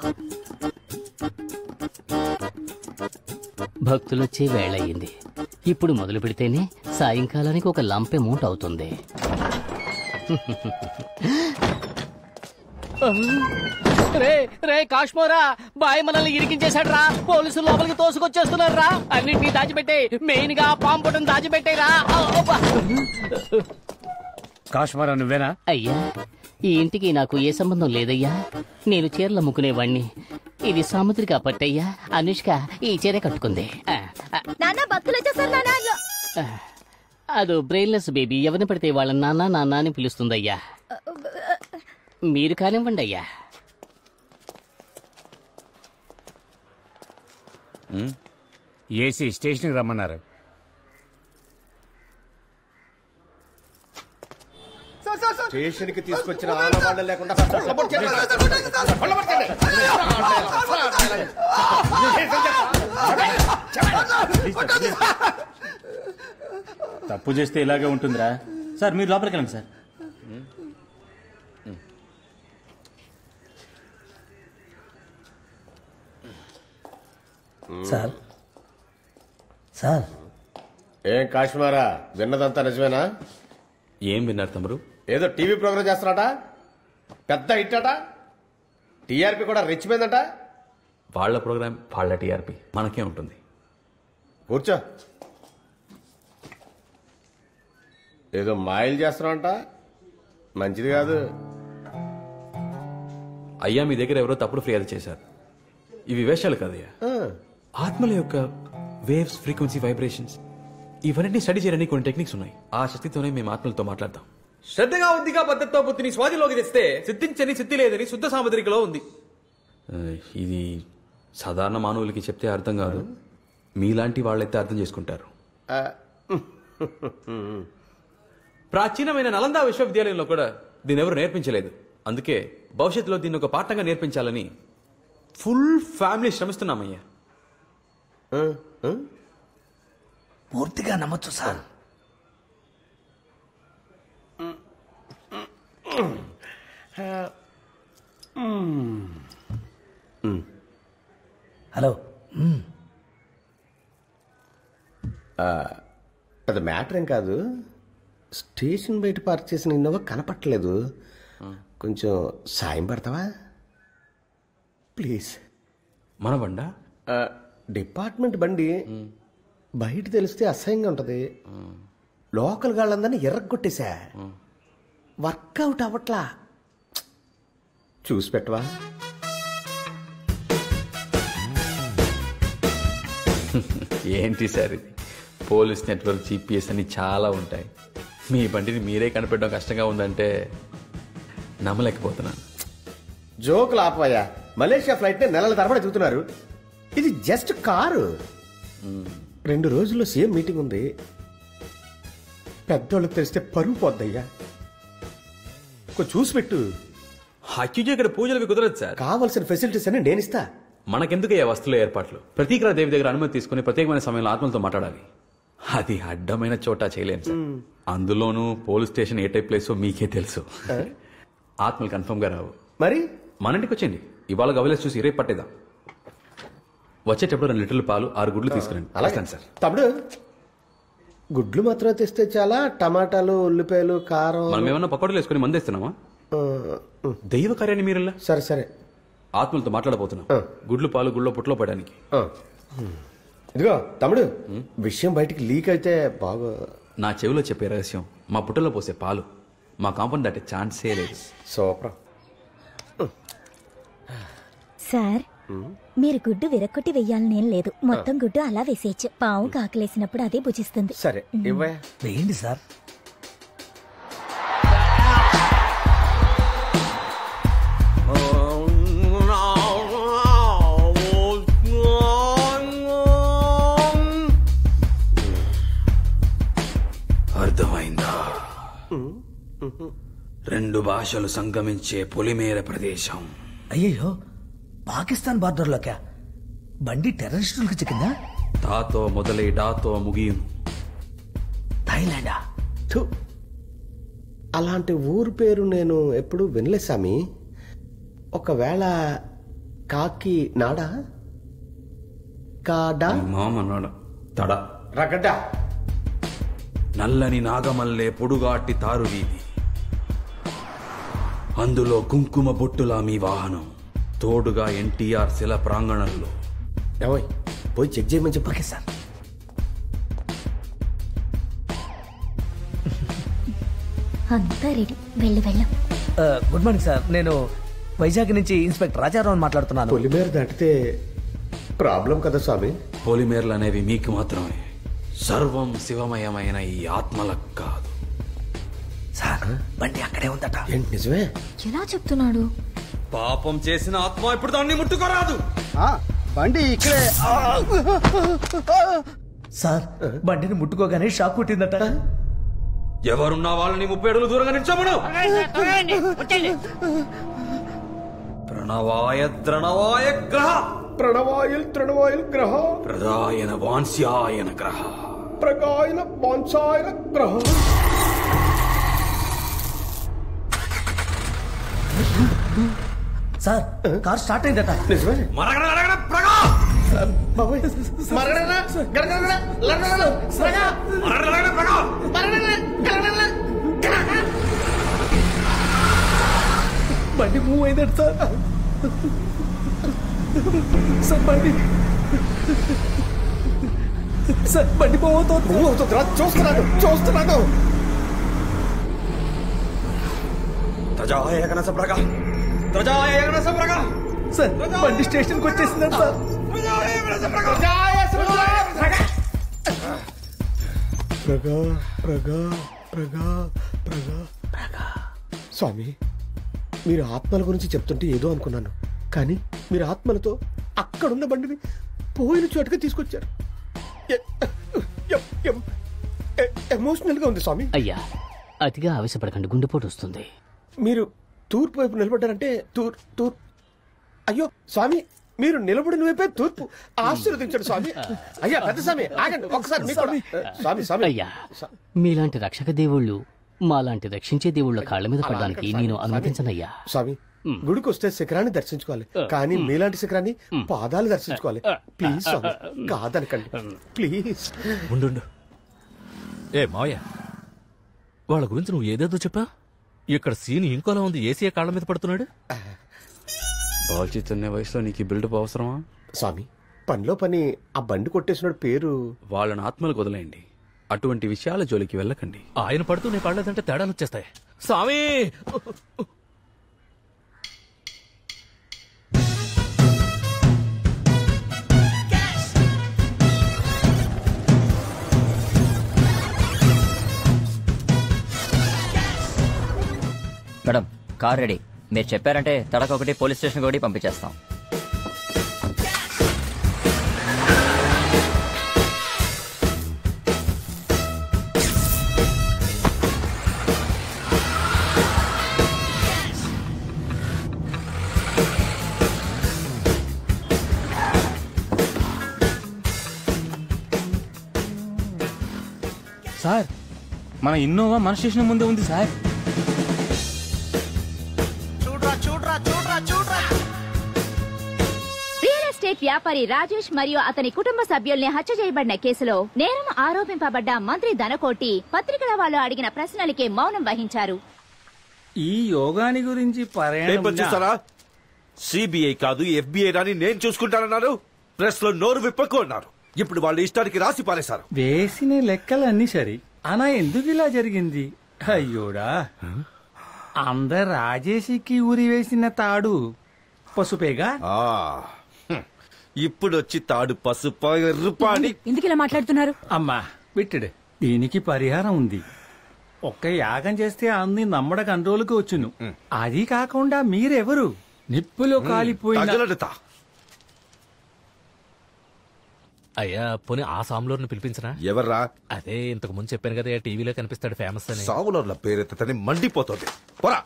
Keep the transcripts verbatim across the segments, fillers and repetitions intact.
భక్తులొచ్చే వేళయింది. ఇప్పుడు మొదలు పెడితేనే సాయంకాలానికి ఒక లంప్ అమౌంట్ అవుతుంది. రే రే కాశ్మోరా, బాయ్ మనల్ని ఇరికించేశాడు రా. పోలీసులు లోపలికి తోసుకొచ్చేస్తున్నారు రా. అన్నింటినీ దాచిపెట్టే, మెయిన్ గా పాంపుటం దాచిపెట్టేరా. కాశ్మోరా నువ్వేనా? అయ్యా, ఈ ఇంటికి నాకు ఏ సంబంధం లేదయ్యా. నేను చీరలు అమ్ముకునేవాణ్ణి. ఇది సాముద్రిక పట్టయ్యా. అనుష్క ఈ చీర కట్టుకుంది. అదో బ్రెయిన్లెస్ బేబీ. ఎవరిని పడితే వాళ్ళ నాన్న నాన్న అని పిలుస్తుందయ్యా. మీరు కానివ్వండి అయ్యా. ఏసీ స్టేషన్కి రమ్మన్నారు. స్టేషన్ కి తీసుకొచ్చిన ఆనవాళ్ళు లేకుండా తప్పు చేస్తే ఇలాగే ఉంటుందిరా. సార్ మీరు లోపలికి వెళ్ళండి సార్. సార్ సార్ ఏం కాశ్మీరా, విన్నదంతా నిజమేనా? ఏం విన్నారు తమరు? ఏదో టీవీ ప్రోగ్రామ్ చేస్తున్నాట, పెద్ద హిట్ అట, టీఆర్పీ కూడా రెచ్చిపోయిందట. వాళ్ళ ప్రోగ్రామ్ వాళ్ళ టీఆర్పీ, మనకే ఉంటుంది. కూర్చో. ఏదో మాయలు చేస్తున్నావంట, మంచిది కాదు. అయ్యా మీ దగ్గర ఎవరో తప్పుడు ఫిర్యాదు చేశారు. ఇవి వేషాలు కాదయ్యా, ఆత్మల యొక్క వేవ్స్, ఫ్రీక్వెన్సీ, వైబ్రేషన్స్ ఇవన్నీ స్టడీ చేయడానికి కొన్ని టెక్నిక్స్ ఉన్నాయి. ఆ శక్తితోనే మేము ఆత్మలతో మాట్లాడతాం. శ్రద్ధగా ఉద్దిగా పద్ధతితో బుద్ధిని స్వాధిలోకి తెస్తే సిద్ధించని సిద్ధి లేదని శుద్ధ సాముద్రికలో ఉంది. ఇది సాధారణ మానవులకి చెప్తే అర్థం కాదు, మీలాంటి వాళ్ళైతే అర్థం చేసుకుంటారు. ప్రాచీనమైన నలంద విశ్వవిద్యాలయంలో కూడా దీన్ని ఎవరు నేర్పించలేదు. అందుకే భవిష్యత్తులో దీన్ని ఒక పాఠంగా నేర్పించాలని ఫుల్ ఫ్యామిలీ శ్రమిస్తున్నామయ్యా. పూర్తిగా నమ్మొచ్చు సార్. హలో, అది మ్యాటర్ ఏం కాదు. స్టేషన్ బయట పార్క్ చేసిన ఇన్నోవా కనపట్టలేదు. కొంచెం సాయం పడతావా ప్లీజ్? మన బండా? డిపార్ట్మెంట్ బండి. బయట తెలిస్తే అసహ్యంగా ఉంటది. లోకల్ గాళ్ళందరినీ ఎర్రగొట్టేశా, వర్కౌట్ అవ్వట్లా. చూసి పెట్టవా? ఏంటి సార్ ఇది? పోలీస్ నెట్వర్క్, జీపీఎస్ అని చాలా ఉంటాయి. మీ బండిని మీరే కనిపెట్టడం కష్టంగా ఉందంటే నమ్మలేకపోతున్నాను. జోకులు ఆపవయ్యా. మలేషియా ఫ్లైట్ ని నెలల తరబడి చూస్తున్నారు. ఇది జస్ట్ కారు. రెండు రోజుల్లో సీఎం మీటింగ్ ఉంది. పెద్దోళ్ళకి తెలిస్తే పరువు పోద్దయ్యా. కొంచెం చూసి పెట్టు. హక్యూజీ ఇక్కడ పూజలవి కుదరదు సార్. కావలసిన ఫెసిలిటీస్ అన్ని నేను ఇస్తా. మనకెందుకయ్యా వస్తువుల ఏర్పాట్లు? ప్రతీకరా దేవి దగ్గర అనుమతి తీసుకుని ప్రత్యేకమైన సమయంలో ఆత్మలతో మాట్లాడాలి. అది అడ్డమైన చోట చేయలేను సార్. అందులోనూ పోలీస్ స్టేషన్ ఏ టైప్ ప్లేసో మీకే తెలుసు. ఆత్మలు కన్ఫర్మ్ గా రావు. మరి మన ఇంటికి వచ్చేయండి. ఇవాళ గవలేసి చూసి రేపు పట్టేద్దాం. వచ్చేటప్పుడు రెండు లీటర్ల పాలు, ఆరు గుడ్లు తీసుకురండి. అలాగే సార్. తమ్ముడు, గుడ్లు మాత్రమే తెస్తే చాలా? టమాటాలు, ఉల్లిపాయలు, కారం మనం ఏమన్నా పకోడీలు వేసుకుని మందేస్తున్నామా? దైవ కార్యాన్ని మీరు సరే సరే ఆత్మలతో మాట్లాడబోతున్నాం. గుడ్లు పాలు గుళ్ళో పుట్లో పడడానికి. ఇదిగో తమ్ముడు, విషయం బయటికి లీక్ అయితే బాగా. నా చెవిలో చెప్పే రహస్యం మా పుట్టలో పోసే పాలు. మా కాంపౌండ్ దాటే ఛాన్సే లేదు. సూపర్. సార్, మీరు గుడ్డు విరక్కొట్టి వెయ్యాలనేం లేదు. మొత్తం గుడ్డు అలా వేసేయచ్చు. పావు కాకలేసినప్పుడు అదే భుజిస్తుంది. సరే వేయండి సార్. అర్థమైందా? రెండు భాషలు సంగమించే పొలిమేర ప్రదేశం. అయ్యో, పాకిస్తాన్ బార్డర్లోకా? బండి టెర్రరిస్టులకు చిక్కిందా? తాతో మొదలై డాతో ముగియును. థాయిలాండా? అలాంటి ఊరు పేరు నేను ఎప్పుడు వినలే స్వామి. ఒకవేళ కాకి నాడా కాడా మామ అన్నాడు తడ రగడ్డ నల్లని నాగమల్లే పొడుగాటి తారు వీధి, అందులో కుంకుమ బొట్టులా మీ వాహనం, తోడుగా ఎన్టీఆర్ శిల ప్రాంగణంలో. ఏమోయ్ పోయి చెక్ చేయమని చెప్పు. Okay sir. అంతా రెడీ, వెళ్ళి వెళ్ళం. గుడ్ మార్నింగ్ సార్, నేను వైజాగ్ నుంచి ఇన్స్పెక్టర్ రాజారావు మాట్లాడుతున్నాను. పొలిమేర దాటితే ప్రాబ్లం కదా స్వామి. పొలిమేరలు అనేవి మీకు మాత్రమే, సర్వం శివమయమైన ఈ ఆత్మలకు కాదు. సార్ బండి అక్కడే ఉందట. ఏంటి నిజమే? ఎలా చెప్తున్నాడు? పాపం చేసిన ఆత్మ ఇప్పుడు దాన్ని ముట్టుకోరాదు. బండి ఇక్కడే. సార్ బండిని ముట్టుకోగానే షాక్ కొట్టిందట. ఎవరున్నా వాళ్ళని ముప్పై అడుగులు దూరంగా నిల్చోమను. ప్రణవాయ ద్రణవాయ గ్రహ, ప్రణవాయుల్ తృణవాయుల్ గ్రహ, ప్రదాయన వాంస్యాయన గ్రహ, ప్రగాయన బాన్సాయన గ్రహ. సార్ కార్ స్టార్ట్ అయిందట. నిజమే? మరగడ అడగడ ప్రగా, బాబోయ్. మరగడనా? గరగడనా? లరగడనా? ప్రగా. మరగడ అడగడ ప్రగా. మరగడనా? గరగడనా? గ్రహ. బండి మూవ్ అయిందట సార్. సార్ బండి సార్ బండి పోతుంది. నువ్వు అవుతుందిరా, చూస్తున్నాను చూస్తున్నాను. త్రజాయ గణస ప్రగా, త్రజాయ గణస ప్రగా. సార్ బండి స్టేషన్కి వచ్చేసిందట సార్. ప్రగా ప్రగా ప్రగా ప్రగా ప్రగా. స్వామి, మీరు ఆత్మల గురించి చెప్తుంటే ఏదో అనుకున్నాను, కానీ మీరు ఆత్మలతో అక్కడున్న బండిని పోయిన చోటుగా తీసుకొచ్చారు. ఎమోషనల్ గా ఉంది స్వామి. అయ్యా అతిగా ఆవేశపడకండి, గుండెపోటు వస్తుంది. మీరు తూర్పు వైపు నిలబడ్డారంటే తూర్ తూర్ అయ్యో స్వామి, మీరు నిలబడిన వైపే తూర్పు. ఆశీర్వదించండి స్వామి. అయ్యా పెద్ద స్వామి ఆగండి ఒకసారి. మీకు కూడా- స్వామి స్వామి అయ్యా మీలాంటి రక్షక దేవుళ్ళు మాలాంటి రక్షించే దేవుళ్ళ కాళ్ళ మీద పడడానికి నేను అనుమతించనయ్యా. స్వామి, గుడికి వస్తే శిఖరాన్ని దర్శించుకోవాలి, కానీ మీలాంటి శిఖరాన్ని పాదాలు దర్శించుకోవాలి. Please Swamy, కాదనకండి please. ఉండు ఏ మావయ్య, వాళ్ళ గురించి నువ్వు ఏదేదో చెప్పా, ఇక్కడ సీన్ ఇంకోలా ఉంది. ఏసీ కాళ్ళ మీద పడుతున్నాడు. బాల్చి తినే వయసులో నీకు ఈ బిల్డప్ అవసరమా? స్వామి, పనిలో పని ఆ బండి కొట్టేసినాడు పేరు. వాళ్ళని ఆత్మలకు వదిలేయండి, అటువంటి విషయాల జోలికి వెళ్ళకండి. ఆయన పడుతూ నీ పడలేదంటే తేడాలు వచ్చేస్తాయి. స్వామి మేడం, కార్ రెడీ. మీరు చెప్పారంటే తడక ఒకటి పోలీస్ స్టేషన్ ఒకటి పంపించేస్తాం. సార్, మన ఇన్నోవా మన స్టేషన్ ముందే ఉంది సార్. రియల్ ఎస్టేట్ వ్యాపారి రాజేష్ మరియు అతని కుటుంబ సభ్యుల్ని హత్య చేయబడిన కేసులో నేరం ఆరోపింపబడ్డ మంత్రి ధనకోటి పత్రికల వాళ్ళు అడిగిన ప్రశ్నలకే మౌనం వహించారు. ఈ యోగాని గురించి చూస్తారా? సిబిఐ కాదు ఎఫ్బిఐ రాని నేను చూసుకుంటానన్నారు. ప్రెస్ లో నోరు విప్పకు అన్నారు. ఇప్పుడు వాళ్ళు ఇష్టానికి రాసి పారేశారు. వేసిన లెక్కలు అన్ని సరి, అనా ఎందుకు ఇలా జరిగింది? అయ్యోడా, అందరు రాజేషికి ఊరి వేసిన తాడు పసుపేగా. ఇప్పుడు వచ్చి తాడు పసుపు ఎర్రుపాని ఎందుకు ఇలా మాట్లాడుతున్నారు? అమ్మా విట్టుడు, దీనికి పరిహారం ఉంది. ఒక్క యాగం చేస్తే అన్ని నమ్మడ కంట్రోల్కి వచ్చును. అది కాకుండా మీరెవరు? నిప్పులో కాలిపోయిన అయ్యా, పోనీ ఆ సాములోని పిలిపించరా? ఎవర్రా? అదే ఇంతకు ముందు చెప్పాను కదా, టీవీలో కనిపిస్తాడు ఫేమస్ అని. సాములర్ల పేరెత్తని మండిపోతుంది. పోరా.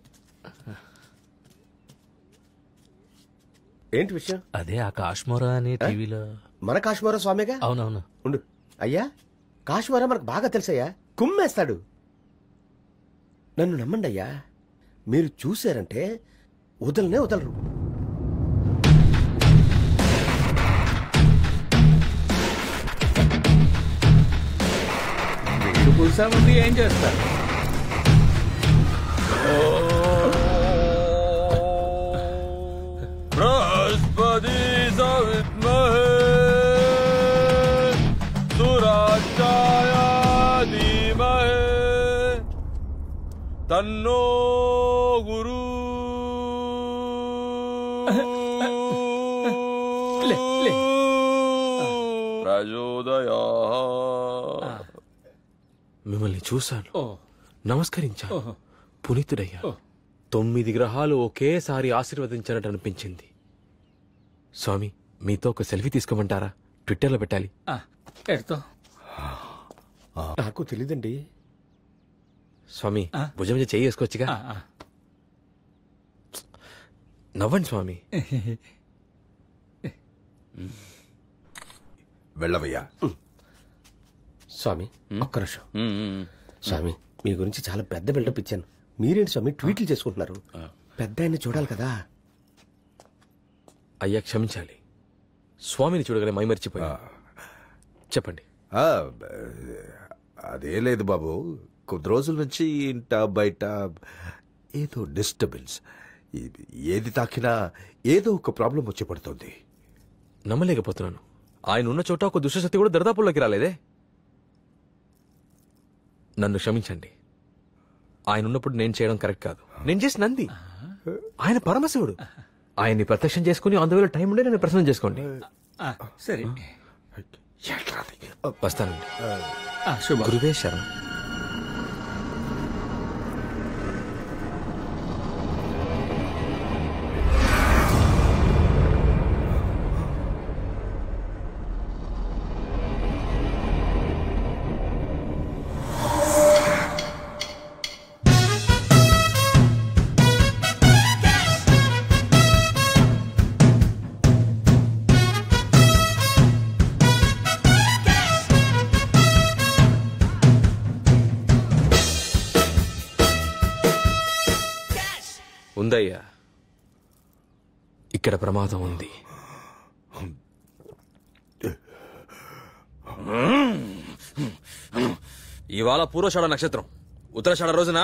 ఏంటి విషయం? అదే ఆ కాశ్మోరా అని టీవీలో. మన కాశ్మోరా స్వామిగా? అవునవును. ఉండు అయ్యా, కాశ్మోరా మనకు బాగా తెలుసయ్యా, కుమ్మేస్తాడు. నన్ను నమ్మండి అయ్యా, మీరు చూశారంటే వదలనే వదలరు. మీసా ఉంది ఏం చేస్తారు? బృహస్పతి సవిద్మహే సురాచాయ ధీమహే తన్నో గురు ప్రచోదయా. మిమ్మల్ని చూశాను, నమస్కరించాను, పునీతుడయ్యా. తొమ్మిది గ్రహాలు ఒకేసారి ఆశీర్వదించినట్టు అనిపించింది. స్వామి, మీతో ఒక సెల్ఫీ తీసుకోమంటారా? ట్విట్టర్లో పెట్టాలి. నాకు తెలీదండి. స్వామి, భుజం మీద చేయి వేసుకోవచ్చుగా. నవ్వండి స్వామి. వెళ్ళవయ్యా. స్వామి ఒక్క నిమిషం. స్వామి, మీ గురించి చాలా పెద్ద బిల్డప్ ఇచ్చాను. మీరేంటి స్వామి ట్వీట్లు చేసుకుంటున్నారు? పెద్ద ఆయన్ని చూడాలి కదా. అయ్యా క్షమించాలి, స్వామిని చూడగానే మైమరిచిపోయా. చెప్పండి. అదే లేదు బాబు, కొద్ది రోజుల నుంచి ఇంట బయట ఏదో డిస్టర్బెన్స్, ఏది తాకినా ఏదో ఒక ప్రాబ్లం వచ్చి పడుతుంది. నమ్మలేకపోతున్నాను. ఆయన ఉన్న చోట ఒక దుష్టశక్తి కూడా దరిదాపుల్లోకి రాలేదే. నన్ను క్షమించండి. ఆయన ఉన్నప్పుడు నేను చేయడం కరెక్ట్ కాదు. నేను చేసి నంది, ఆయన పరమశివుడు. ఆయన్ని ప్రత్యక్షం చేసుకుని అందువల్ల టైం ఉండే నన్ను ప్రసన్నం చేసుకోండి. సరే, వస్తానండి. గురువే శరణం. ఉందయ్యా, ఇక్కడ ప్రమాదం ఉంది. ఇవాళ పూర్వషాఢ నక్షత్రం, ఉత్తరాషాఢ రోజున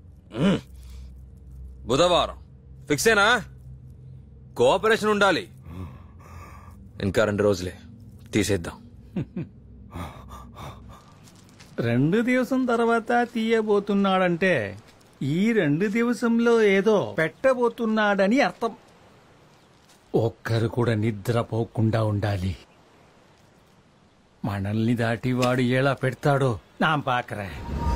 బుధవారం. ఫిక్సేనా? కోఆపరేషన్ ఉండాలి. ఇంకా రెండు రోజులే, తీసేద్దాం. రెండు దివసం తర్వాత తీయబోతున్నాడంటే ఈ రెండు దివసంలో ఏదో పెట్టబోతున్నాడని అర్థం. ఒక్కరు కూడా నిద్రపోకుండా ఉండాలి. మనల్ని దాటి వాడు ఎలా పెడతాడో నా పాకరే.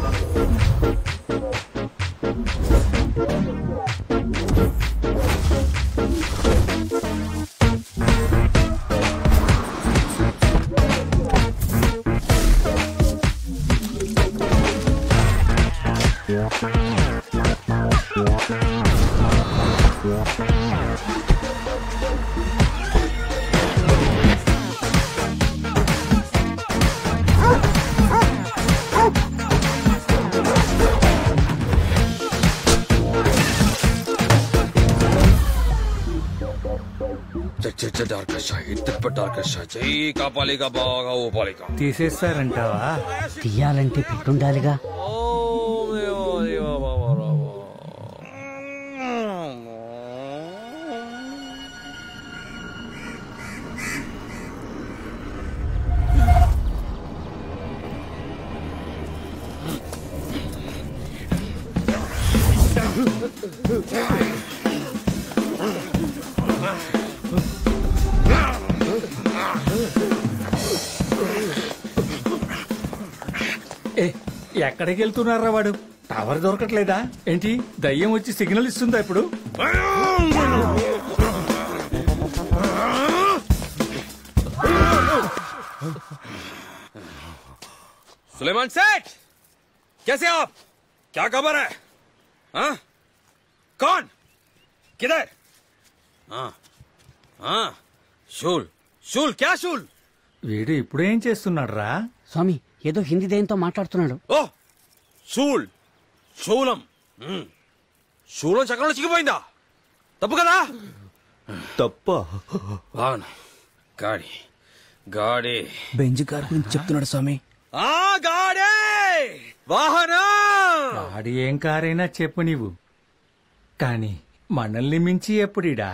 తీసేస్తారంటావా? తీయాలంటే పెట్టుండాలిగా. ఎక్కడికి వెళ్తున్నారా వాడు? టవర్ దొరకట్లేదా ఏంటి? దయ్యం వచ్చి సిగ్నల్ ఇస్తుందా ఇప్పుడు? सुलेमान सेठ, कैसे आप? क्या खबर है? हाँ? कौन? किधर? हाँ, हाँ, शूल, शूल, क्या शूल? వీడు ఇప్పుడేం చేస్తున్నాడు రా? స్వామి, ఏదో హిందీ దయ్యంతో మాట్లాడుతున్నాడు. ఓ శూల్, శూలం. శూలం చక్రంలో చిక్కిపోయిందా? తప్పు కదా? తప్ప. గాడి గాడి బెంజ్ కార్ గురించి చెప్తున్నాడు స్వామి. ఆ గాడే వాహనం వాడి ఏం కారైనా చెప్పు నీవు కాని మనల్ని మించి ఎప్పుడిడా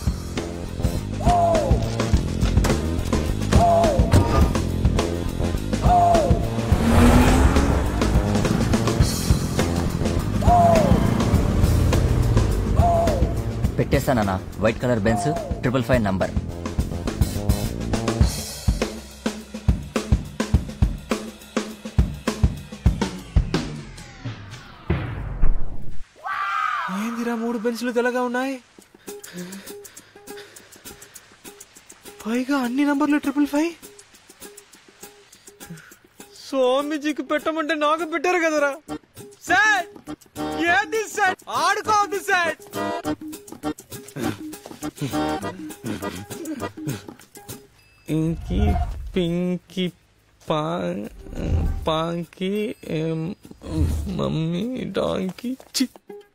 పెట్టేస్తానన్నా white colour Benz triple five number. ఏందిరా మూడు బెంచ్లు తెల్లగా ఉన్నాయి, పైగా అన్ని నంబర్లు ట్రిపుల్ ఫైవ్. స్వామీజీకి పెట్టమంటే నాకు పెట్టారు కదరా. సార్ ఏంది సార్, ఆడుకోవద్దు సార్. ఇంకి పింకి పా పాంకి మమ్మీ డాంకి చి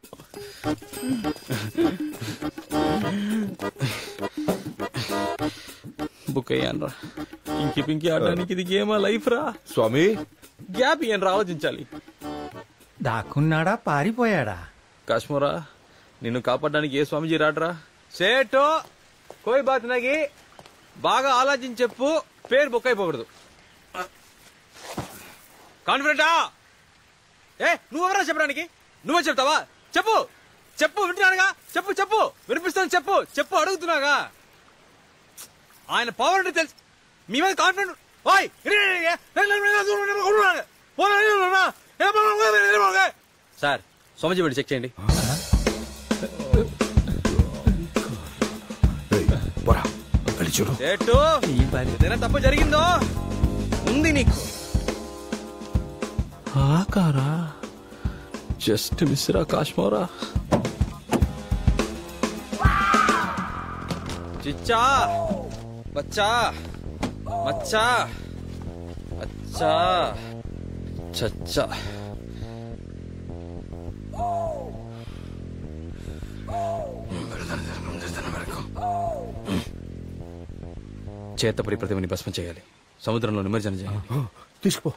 బుక్ అయ్యానరా. ఇంకి పింకి ఆడడానికి ఇది గేమా లైఫ్ రా. స్వామి గ్యాప్ ఏం రా, ఆలోచించాలి. దాక్కున్నాడా పారిపోయాడా? కాశ్మోరా నిన్ను కాపాడడానికి ఏ స్వామిజీ రాడరా. సేటో కోయి బాత్ నగి, బాగా ఆలోచించి చెప్పు, పేరు బుక్ అయిపోకూడదు. కాన్ఫిడెంటా? ఏ నువ్వెవరా చెప్పడానికి? నువ్వే చెప్తావా? చెప్పు చెప్పు, వింటున్నానుగా. చెప్పు చెప్పు, వినిపిస్తాను. చెప్పు చెప్పు, అడుగుతున్నాగా. ఆయన పవర్ అంటే తెలుసు, మీ మీద కాన్ఫిడెంట్. సార్ స్వామిజీ వెళ్ళి చెక్ చేయండి. చూడు ఏదైనా తప్పు జరిగిందో ఉంది నీకు. ఆకారా జస్ట్ మిస్రా కాశ్మోరా. చిచ్చా బచ్చా మచ్చా అచ్చా చచ్చా. చేతపడి ప్రతిమని భస్మం చేయాలి, సముద్రంలో నిమజ్జనం చేయాలి. తీసుకో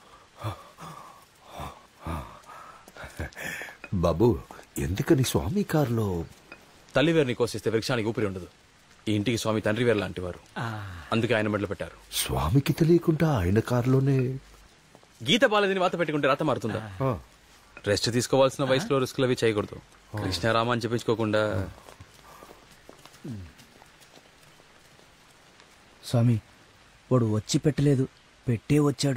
బాబు. ఎందుకని స్వామి కారులో? తల్లివేరుని కోసిస్తే వృక్షానికి ఊపిరి ఉండదు. ఈ ఇంటికి స్వామి తండ్రి వేరు లాంటి వారు, అందుకే ఆయన మెడలు పెట్టారు. స్వామికి తెలియకుండా ఆయన కారులోనే గీత బాలేదని వాత పెట్టుకుంటే రాత మారుతుందా? రెస్ట్ తీసుకోవాల్సిన వయసులో రిస్కులు అవి చేయకూడదు. కృష్ణారామ అని చెప్పించుకోకుండా. స్వామి వాడు వచ్చి పెట్టలేదు, పెట్టే వచ్చాడు.